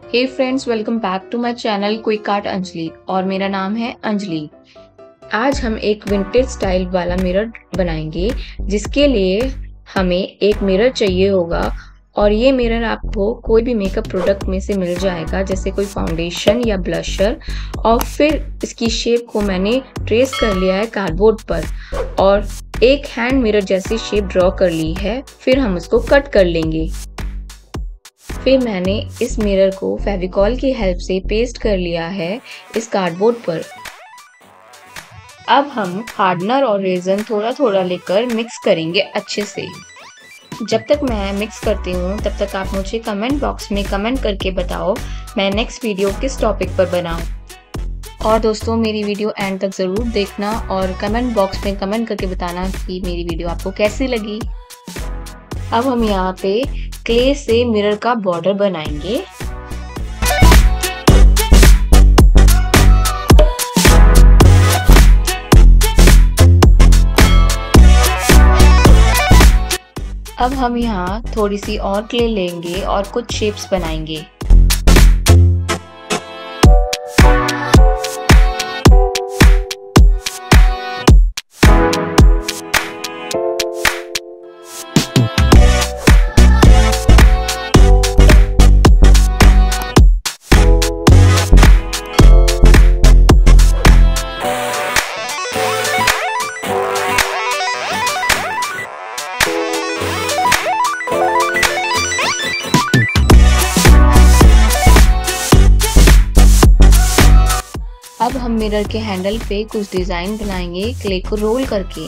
Hey friends, welcome back to my channel quick art Anjali और मेरा नाम है अंजलि। आज हम एक विंटेज स्टाइल वाला मिरर बनाएंगे, जिसके लिए हमें एक मिरर चाहिए होगा। और ये मिरर आपको कोई भी मेकअप प्रोडक्ट में से मिल जाएगा, जैसे कोई फाउंडेशन या ब्लशर। और फिर इसकी शेप को मैंने ट्रेस कर लिया है कार्डबोर्ड पर और एक हैंड मिरर जैसी शेप ड्रॉ कर ली है। फिर हम उसको कट कर लेंगे। फिर मैंने इस मिरर को फेविकॉल की हेल्प से पेस्ट कर लिया है इस कार्डबोर्ड पर। अब हम हार्डनर और रेजन थोड़ा थोड़ा लेकर मिक्स करेंगे अच्छे से। जब तक मैं मिक्स करती हूँ तब तक आप मुझे कमेंट बॉक्स में कमेंट करके बताओ मैं नेक्स्ट वीडियो किस टॉपिक पर बनाऊँ। और दोस्तों, मेरी वीडियो एंड तक ज़रूर देखना और कमेंट बॉक्स में कमेंट करके बताना कि मेरी वीडियो आपको कैसी लगी। अब हम यहाँ पे क्ले से मिरर का बॉर्डर बनाएंगे। अब हम यहाँ थोड़ी सी और क्ले लेंगे और कुछ शेप्स बनाएंगे। अब हम मिरर के हैंडल पे कुछ डिजाइन बनाएंगे क्ले को रोल करके।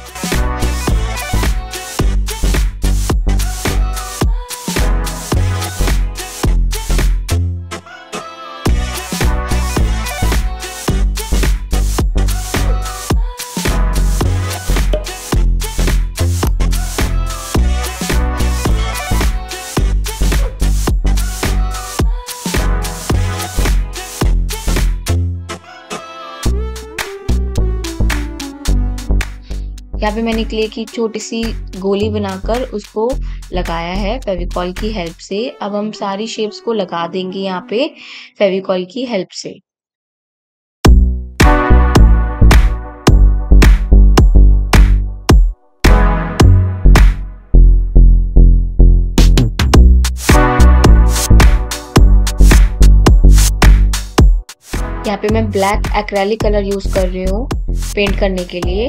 यहाँ पे मैंने क्ले की छोटी सी गोली बनाकर उसको लगाया है फेविकॉल की हेल्प से। अब हम सारी शेप्स को लगा देंगे यहाँ पे फेविकॉल की हेल्प से। यहाँ पे मैं ब्लैक एक्रेलिक कलर यूज कर रही हूँ पेंट करने के लिए।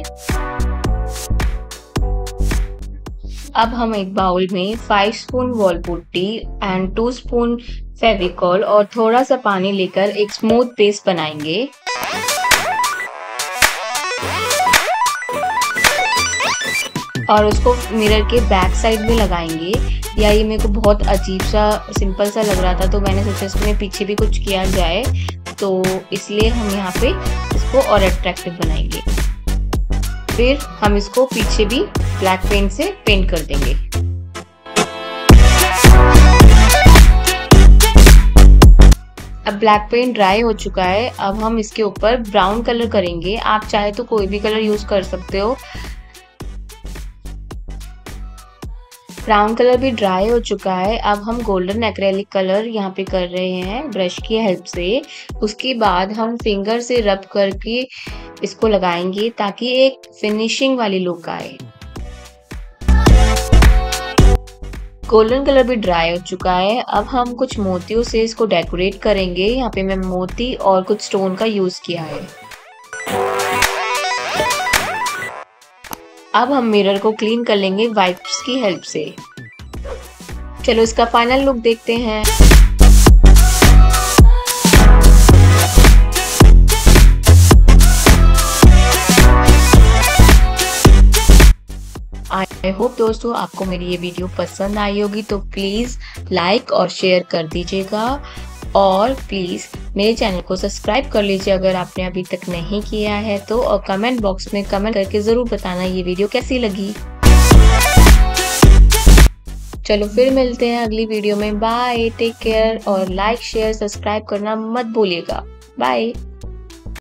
अब हम एक बाउल में 5 spoon wall putty and 2 spoon Fevicol और थोड़ा सा पानी लेकर एक स्मूथ पेस्ट बनाएंगे। और उसको मिरर के बैक साइड में लगाएंगे। या ये मेरे को बहुत अजीब सा सिंपल सा लग रहा था, तो मैंने सोचा इसमें पीछे भी कुछ किया जाए, तो इसलिए हम यहाँ पे इसको और अट्रैक्टिव बनाएंगे। फिर हम इसको पीछे भी ब्लैक पेंट से पेंट कर देंगे। अब ब्लैक पेंट ड्राई हो चुका है। अब हम इसके ऊपर ब्राउन कलर करेंगे। आप चाहे तो कोई भी कलर यूज कर सकते हो। ब्राउन कलर भी ड्राई हो चुका है। अब हम गोल्डन एक्रेलिक कलर यहाँ पे कर रहे हैं ब्रश की हेल्प से। उसके बाद हम फिंगर से रब करके इसको लगाएंगे ताकि एक फिनिशिंग वाली लुक आए। गोल्डन कलर भी ड्राई हो चुका है। अब हम कुछ मोतियों से इसको डेकोरेट करेंगे। यहाँ पे मैं मोती और कुछ स्टोन का यूज किया है। अब हम मिरर को क्लीन कर लेंगे वाइप्स की हेल्प से। चलो इसका फाइनल लुक देखते हैं। आई होप दोस्तों आपको मेरी ये वीडियो पसंद आई होगी, तो प्लीज़ लाइक और शेयर कर दीजिएगा। और प्लीज़ मेरे चैनल को सब्सक्राइब कर लीजिए अगर आपने अभी तक नहीं किया है तो। और कमेंट बॉक्स में कमेंट करके ज़रूर बताना ये वीडियो कैसी लगी। चलो फिर मिलते हैं अगली वीडियो में। बाय, टेक केयर और लाइक शेयर सब्सक्राइब करना मत भूलिएगा। बाय।